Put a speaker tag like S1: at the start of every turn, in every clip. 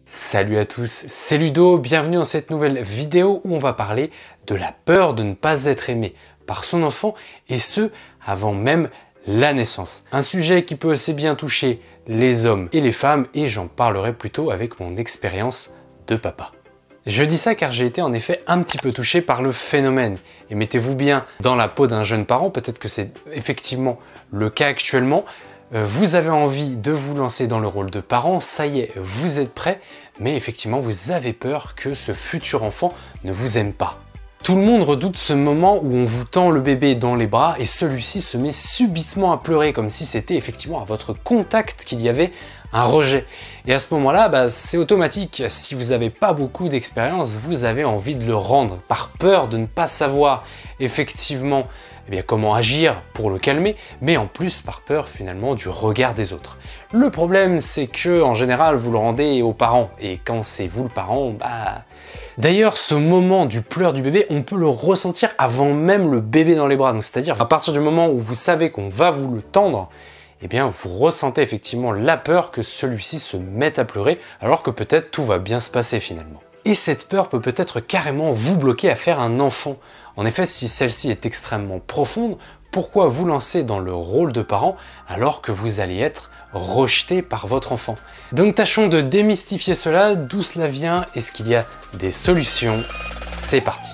S1: Salut à tous, c'est Ludo, bienvenue dans cette nouvelle vidéo où on va parler de la peur de ne pas être aimé par son enfant et ce, avant même la naissance. Un sujet qui peut assez bien toucher les hommes et les femmes et j'en parlerai plutôt avec mon expérience de papa. Je dis ça car j'ai été en effet un petit peu touché par le phénomène. Et mettez-vous bien dans la peau d'un jeune parent, peut-être que c'est effectivement le cas actuellement. Vous avez envie de vous lancer dans le rôle de parent, ça y est, vous êtes prêt, mais effectivement vous avez peur que ce futur enfant ne vous aime pas. Tout le monde redoute ce moment où on vous tend le bébé dans les bras et celui-ci se met subitement à pleurer comme si c'était effectivement à votre contact qu'il y avait un rejet. Et à ce moment-là, c'est automatique. Si vous n'avez pas beaucoup d'expérience, vous avez envie de le rendre par peur de ne pas savoir effectivement comment agir pour le calmer, mais en plus par peur finalement du regard des autres. Le problème, c'est que en général, vous le rendez aux parents. Et quand c'est vous le parent, D'ailleurs, ce moment du pleur du bébé, on peut le ressentir avant même le bébé dans les bras. C'est-à-dire à partir du moment où vous savez qu'on va vous le tendre, vous ressentez effectivement la peur que celui-ci se mette à pleurer, alors que peut-être tout va bien se passer finalement. Et cette peur peut peut-être carrément vous bloquer à faire un enfant. En effet, si celle-ci est extrêmement profonde, pourquoi vous lancer dans le rôle de parent alors que vous allez être rejeté par votre enfant? Donc tâchons de démystifier cela, d'où cela vient, est-ce qu'il y a des solutions? C'est parti!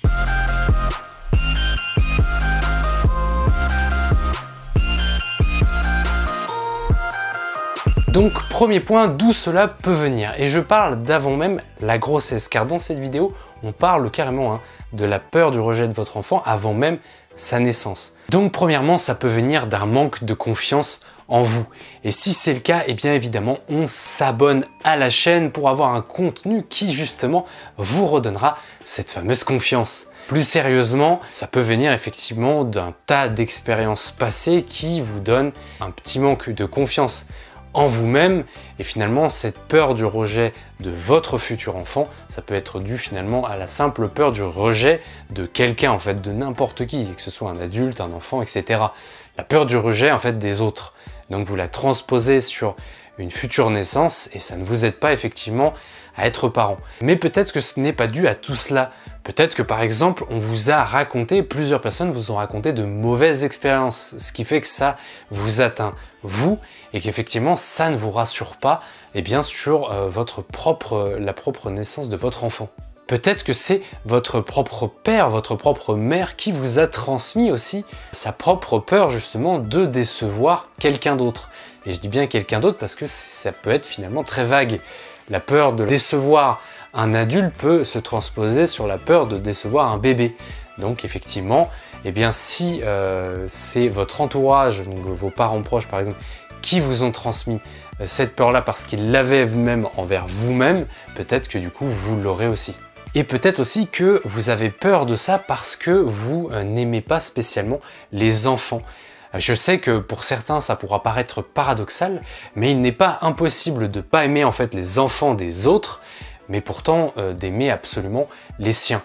S1: Donc premier point, d'où cela peut venir. Et je parle d'avant même la grossesse, car dans cette vidéo, on parle carrément de la peur du rejet de votre enfant avant même sa naissance. Donc premièrement, ça peut venir d'un manque de confiance en vous. Et si c'est le cas, bien évidemment, on s'abonne à la chaîne pour avoir un contenu qui justement vous redonnera cette fameuse confiance. Plus sérieusement, ça peut venir effectivement d'un tas d'expériences passées qui vous donnent un petit manque de confiance en vous-même et finalement cette peur du rejet de votre futur enfant, ça peut être dû finalement à la simple peur du rejet de quelqu'un, en fait de n'importe qui, que ce soit un adulte, un enfant, etc. La peur du rejet en fait des autres. Donc vous la transposez sur une future naissance et ça ne vous aide pas effectivement à être parent. Mais peut-être que ce n'est pas dû à tout cela. Peut-être que par exemple, on vous a raconté, plusieurs personnes vous ont raconté de mauvaises expériences, ce qui fait que ça vous atteint, vous, et qu'effectivement, ça ne vous rassure pas sur la propre naissance de votre enfant. Peut-être que c'est votre propre père, votre propre mère qui vous a transmis aussi sa propre peur justement de décevoir quelqu'un d'autre. Et je dis bien quelqu'un d'autre parce que ça peut être finalement très vague. La peur de décevoir un adulte peut se transposer sur la peur de décevoir un bébé. Donc effectivement, si c'est votre entourage, donc vos parents proches par exemple, qui vous ont transmis cette peur-là parce qu'ils l'avaient même envers vous-même, peut-être que du coup vous l'aurez aussi. Et peut-être aussi que vous avez peur de ça parce que vous n'aimez pas spécialement les enfants. Je sais que pour certains ça pourra paraître paradoxal, mais il n'est pas impossible de ne pas aimer en fait les enfants des autres, mais pourtant d'aimer absolument les siens.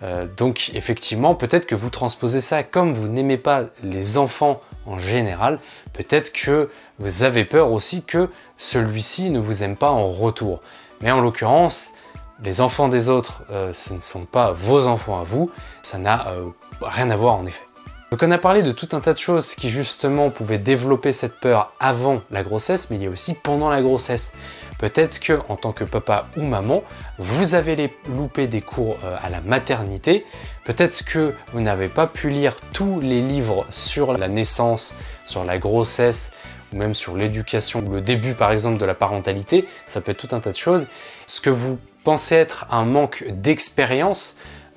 S1: Donc effectivement, peut-être que vous transposez ça comme vous n'aimez pas les enfants en général, peut-être que vous avez peur aussi que celui-ci ne vous aime pas en retour. Mais en l'occurrence, les enfants des autres, ce ne sont pas vos enfants à vous, ça n'a rien à voir en effet. Donc on a parlé de tout un tas de choses qui justement pouvaient développer cette peur avant la grossesse, mais il y a aussi pendant la grossesse. Peut-être que en tant que papa ou maman, vous avez loupé des cours à la maternité, peut-être que vous n'avez pas pu lire tous les livres sur la naissance, sur la grossesse, ou même sur l'éducation, ou le début par exemple de la parentalité, ça peut être tout un tas de choses. Ce que vous pensez être un manque d'expérience,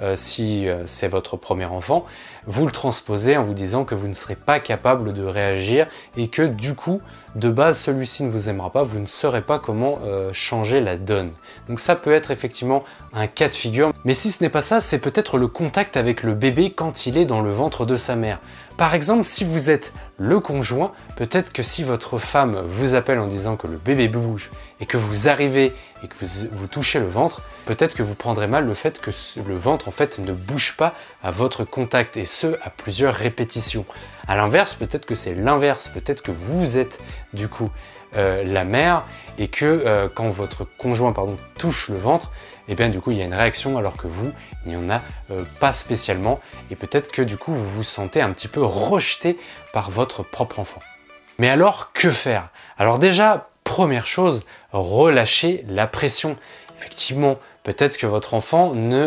S1: si c'est votre premier enfant, vous le transposez en vous disant que vous ne serez pas capable de réagir et que du coup, de base, celui-ci ne vous aimera pas, vous ne saurez pas comment changer la donne. Donc ça peut être effectivement un cas de figure. Mais si ce n'est pas ça, c'est peut-être le contact avec le bébé quand il est dans le ventre de sa mère. Par exemple, si vous êtes le conjoint, peut-être que si votre femme vous appelle en disant que le bébé bouge et que vous arrivez et que vous touchez le ventre, peut-être que vous prendrez mal le fait que le ventre en fait ne bouge pas à votre contact et ce à plusieurs répétitions. À l'inverse, peut-être que c'est l'inverse, peut-être que vous êtes du coup la mère et que quand votre conjoint touche le ventre, et bien du coup il y a une réaction alors que vous, il n'y en a pas spécialement et peut-être que du coup vous vous sentez un petit peu rejeté par votre propre enfant. Mais alors que faire? Alors déjà, première chose, relâchez la pression. Effectivement, peut-être que votre enfant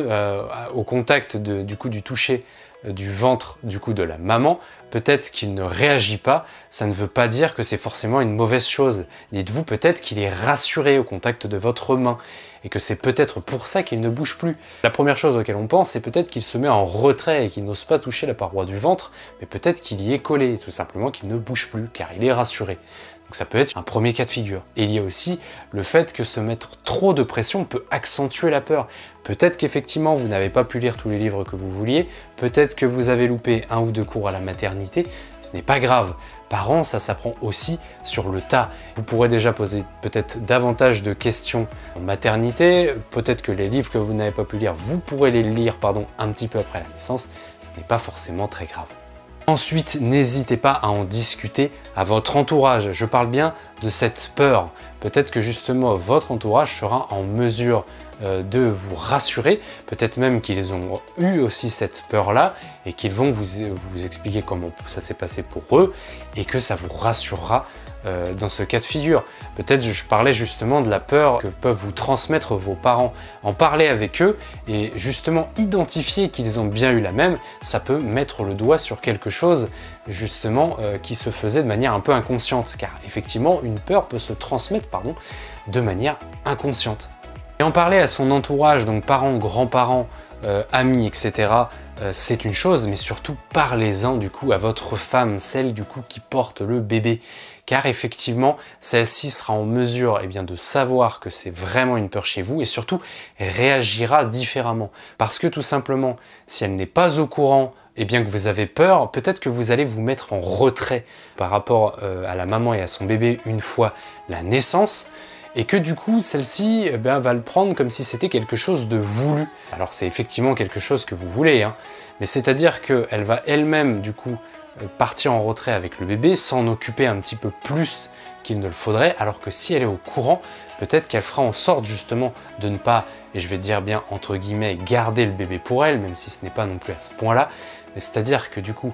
S1: au contact du toucher du ventre de la maman, peut-être qu'il ne réagit pas, ça ne veut pas dire que c'est forcément une mauvaise chose. Dites-vous peut-être qu'il est rassuré au contact de votre main et que c'est peut-être pour ça qu'il ne bouge plus. La première chose auquel on pense, c'est peut-être qu'il se met en retrait et qu'il n'ose pas toucher la paroi du ventre, mais peut-être qu'il y est collé, tout simplement qu'il ne bouge plus car il est rassuré. Donc ça peut être un premier cas de figure. Et il y a aussi le fait que se mettre trop de pression peut accentuer la peur. Peut-être qu'effectivement vous n'avez pas pu lire tous les livres que vous vouliez, peut-être que vous avez loupé 1 ou 2 cours à la maternité, ce n'est pas grave. Parents, ça s'apprend aussi sur le tas. Vous pourrez déjà poser peut-être davantage de questions en maternité, peut-être que les livres que vous n'avez pas pu lire, vous pourrez les lire un petit peu après la naissance, ce n'est pas forcément très grave. Ensuite, n'hésitez pas à en discuter à votre entourage. Je parle bien de cette peur. Peut-être que justement votre entourage sera en mesure de vous rassurer. Peut-être même qu'ils ont eu aussi cette peur-là et qu'ils vont vous expliquer comment ça s'est passé pour eux et que ça vous rassurera dans ce cas de figure. Peut-être je parlais justement de la peur que peuvent vous transmettre vos parents. En parler avec eux et justement identifier qu'ils ont bien eu la même, ça peut mettre le doigt sur quelque chose justement qui se faisait de manière un peu inconsciente. Car effectivement, une peur peut se transmettre de manière inconsciente. Et en parler à son entourage, donc parents, grands-parents, amis, etc., c'est une chose, mais surtout parlez-en du coup à votre femme, celle du coup qui porte le bébé. Car effectivement, celle-ci sera en mesure de savoir que c'est vraiment une peur chez vous et surtout réagira différemment. Parce que tout simplement, si elle n'est pas au courant que vous avez peur, peut-être que vous allez vous mettre en retrait par rapport à la maman et à son bébé une fois la naissance. Et que du coup, celle-ci va le prendre comme si c'était quelque chose de voulu. Alors c'est effectivement quelque chose que vous voulez, mais c'est-à-dire qu'elle va elle-même du coup partir en retrait avec le bébé, s'en occuper un petit peu plus qu'il ne le faudrait, alors que si elle est au courant, peut-être qu'elle fera en sorte justement de ne pas, et je vais dire bien entre guillemets, garder le bébé pour elle, même si ce n'est pas non plus à ce point-là, mais c'est-à-dire que du coup,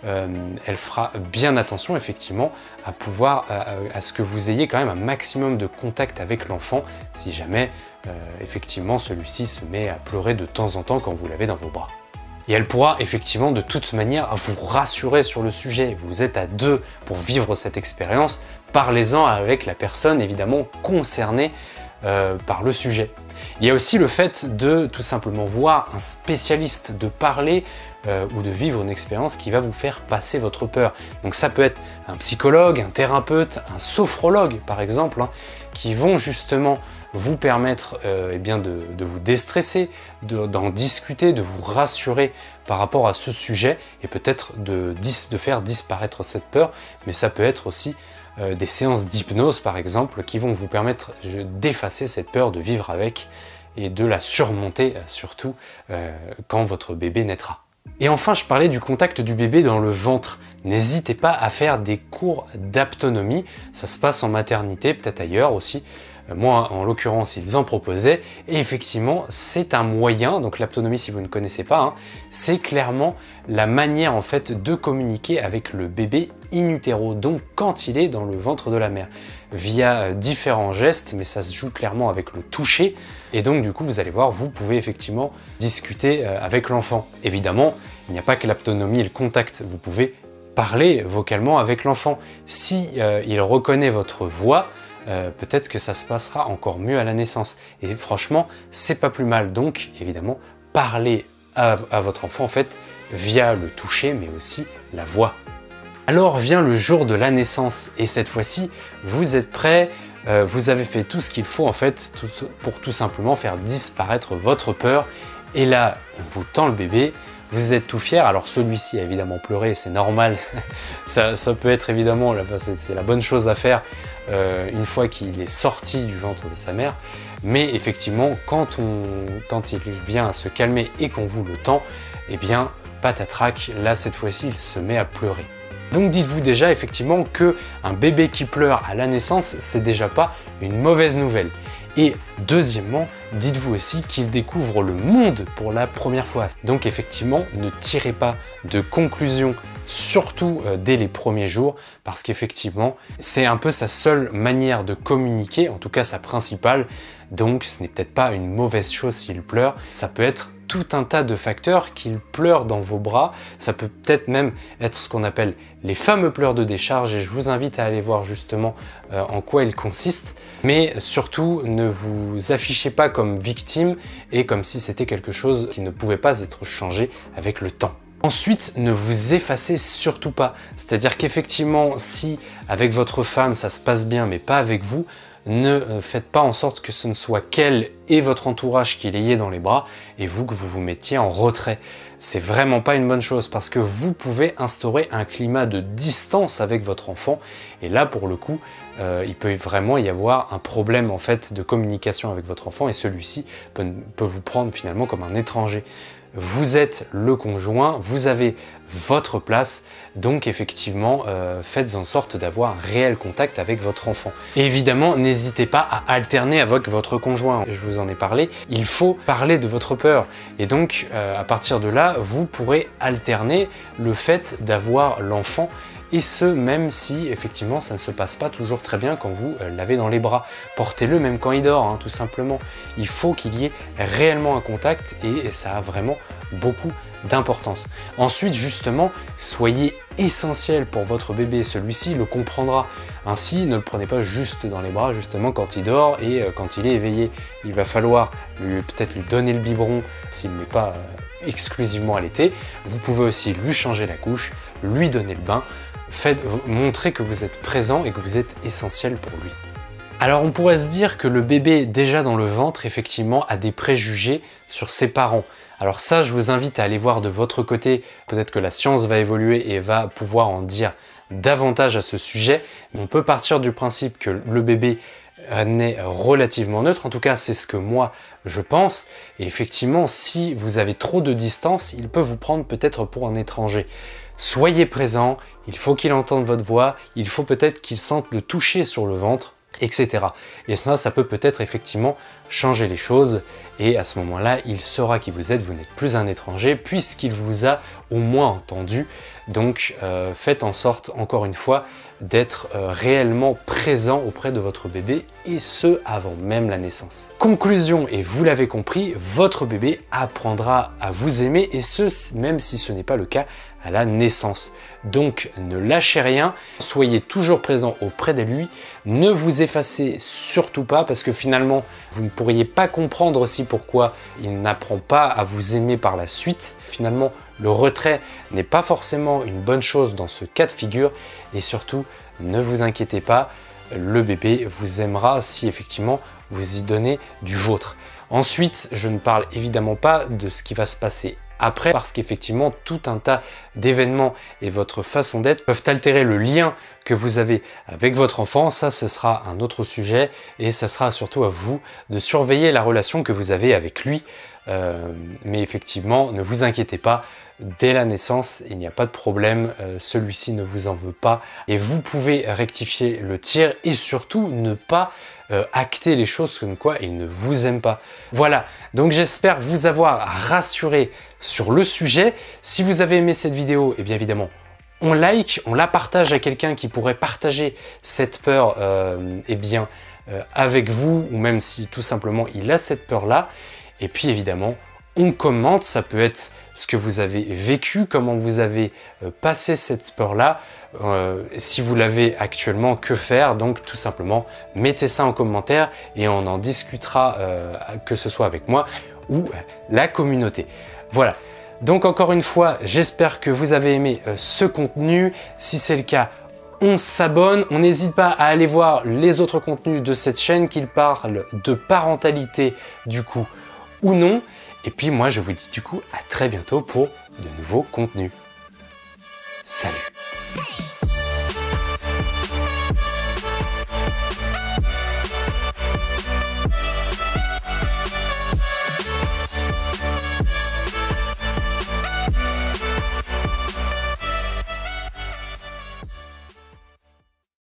S1: elle fera bien attention effectivement à ce que vous ayez quand même un maximum de contact avec l'enfant, si jamais effectivement celui-ci se met à pleurer de temps en temps quand vous l'avez dans vos bras. Et elle pourra effectivement de toute manière vous rassurer sur le sujet. Vous êtes à deux pour vivre cette expérience. Parlez-en avec la personne évidemment concernée par le sujet. Il y a aussi le fait de tout simplement voir un spécialiste, de parler ou de vivre une expérience qui va vous faire passer votre peur. Donc ça peut être un psychologue, un thérapeute, un sophrologue par exemple, qui vont justement vous permettre de vous déstresser, d'en discuter, de vous rassurer par rapport à ce sujet et peut-être de faire disparaître cette peur. Mais ça peut être aussi des séances d'hypnose par exemple qui vont vous permettre d'effacer cette peur, de vivre avec et de la surmonter surtout quand votre bébé naîtra. Et enfin, je parlais du contact du bébé dans le ventre. N'hésitez pas à faire des cours d'aptonomie, ça se passe en maternité, peut-être ailleurs aussi. Moi, en l'occurrence, ils en proposaient et effectivement, c'est un moyen, donc l'aptonomie, si vous ne connaissez pas, c'est clairement la manière en fait de communiquer avec le bébé in utero, donc quand il est dans le ventre de la mère, via différents gestes, mais ça se joue clairement avec le toucher et donc du coup, vous allez voir, vous pouvez effectivement discuter avec l'enfant. Évidemment, il n'y a pas que l'aptonomie et le contact, vous pouvez parler vocalement avec l'enfant. Si il reconnaît votre voix, peut-être que ça se passera encore mieux à la naissance. Et franchement, c'est pas plus mal. Donc, évidemment, parlez à votre enfant en fait via le toucher, mais aussi la voix. Alors vient le jour de la naissance et cette fois-ci, vous êtes prêts, vous avez fait tout ce qu'il faut en fait pour tout simplement faire disparaître votre peur. Et là, on vous tend le bébé. Vous êtes tout fier, alors celui-ci a évidemment pleuré, c'est normal, ça peut être évidemment, c'est la bonne chose à faire une fois qu'il est sorti du ventre de sa mère, mais effectivement quand il vient à se calmer et qu'on vous le tend, eh bien patatrac, là cette fois-ci il se met à pleurer. Donc dites-vous déjà effectivement que un bébé qui pleure à la naissance, c'est déjà pas une mauvaise nouvelle. Et deuxièmement, dites-vous aussi qu'il découvre le monde pour la première fois. Donc effectivement, ne tirez pas de conclusion, surtout dès les premiers jours, parce qu'effectivement, c'est un peu sa seule manière de communiquer, en tout cas sa principale. Donc ce n'est peut-être pas une mauvaise chose s'il pleure, ça peut être tout un tas de facteurs qu'il pleure dans vos bras. Ça peut peut-être même être ce qu'on appelle les fameux pleurs de décharge et je vous invite à aller voir justement en quoi ils consistent. Mais surtout, ne vous affichez pas comme victime et comme si c'était quelque chose qui ne pouvait pas être changé avec le temps. Ensuite, ne vous effacez surtout pas. C'est-à-dire qu'effectivement, si avec votre femme ça se passe bien mais pas avec vous, ne faites pas en sorte que ce ne soit qu'elle et votre entourage qui l'ayez dans les bras et vous que vous vous mettiez en retrait. C'est vraiment pas une bonne chose parce que vous pouvez instaurer un climat de distance avec votre enfant et là pour le coup il peut vraiment y avoir un problème en fait de communication avec votre enfant et celui-ci peut vous prendre finalement comme un étranger. Vous êtes le conjoint, vous avez votre place, donc effectivement faites en sorte d'avoir un réel contact avec votre enfant. Et évidemment, n'hésitez pas à alterner avec votre conjoint, je vous en ai parlé, il faut parler de votre peur. Et donc à partir de là, vous pourrez alterner le fait d'avoir l'enfant et ce même si effectivement ça ne se passe pas toujours très bien quand vous l'avez dans les bras. Portez-le même quand il dort, hein, tout simplement. Il faut qu'il y ait réellement un contact et ça a vraiment beaucoup d'importance. Ensuite justement, soyez essentiel pour votre bébé, celui-ci le comprendra. Ainsi, ne le prenez pas juste dans les bras justement quand il dort et quand il est éveillé. Il va falloir peut-être lui donner le biberon s'il n'est pas exclusivement allaité. Vous pouvez aussi lui changer la couche, lui donner le bain. Montrez que vous êtes présent et que vous êtes essentiel pour lui. Alors on pourrait se dire que le bébé déjà dans le ventre effectivement a des préjugés sur ses parents. Alors ça je vous invite à aller voir de votre côté, peut-être que la science va évoluer et va pouvoir en dire davantage à ce sujet. Mais on peut partir du principe que le bébé naît relativement neutre, en tout cas c'est ce que moi je pense. Et effectivement si vous avez trop de distance, il peut vous prendre peut-être pour un étranger. Soyez présent, il faut qu'il entende votre voix, il faut peut-être qu'il sente le toucher sur le ventre, etc. Et ça peut peut-être effectivement changer les choses et à ce moment-là, il saura qui vous êtes, vous n'êtes plus un étranger puisqu'il vous a au moins entendu. Donc faites en sorte, encore une fois, d'être réellement présent auprès de votre bébé et ce avant même la naissance. Conclusion, et vous l'avez compris, votre bébé apprendra à vous aimer et ce même si ce n'est pas le cas à la naissance. Donc ne lâchez rien, soyez toujours présent auprès de lui, ne vous effacez surtout pas parce que finalement vous ne pourriez pas comprendre aussi pourquoi il n'apprend pas à vous aimer par la suite. Finalement le retrait n'est pas forcément une bonne chose dans ce cas de figure et surtout ne vous inquiétez pas, le bébé vous aimera si effectivement vous y donnez du vôtre. Ensuite, je ne parle évidemment pas de ce qui va se passer après parce qu'effectivement tout un tas d'événements et votre façon d'être peuvent altérer le lien que vous avez avec votre enfant. Ça, ce sera un autre sujet et ça sera surtout à vous de surveiller la relation que vous avez avec lui. Mais effectivement, ne vous inquiétez pas, dès la naissance, il n'y a pas de problème, celui-ci ne vous en veut pas et vous pouvez rectifier le tir et surtout ne pas acter les choses comme quoi il ne vous aime pas. Voilà, donc j'espère vous avoir rassuré sur le sujet. Si vous avez aimé cette vidéo, et bien évidemment, on like, on la partage à quelqu'un qui pourrait partager cette peur avec vous ou même si tout simplement il a cette peur-là. Et puis évidemment, on commente, ça peut être ce que vous avez vécu, comment vous avez passé cette peur-là, si vous l'avez actuellement, que faire? Donc tout simplement, mettez ça en commentaire et on en discutera, que ce soit avec moi ou la communauté. Voilà, donc encore une fois, j'espère que vous avez aimé ce contenu. Si c'est le cas, on s'abonne, on n'hésite pas à aller voir les autres contenus de cette chaîne, qu'ils parlent de parentalité du coup ou non. Et puis moi je vous dis du coup à très bientôt pour de nouveaux contenus. Salut!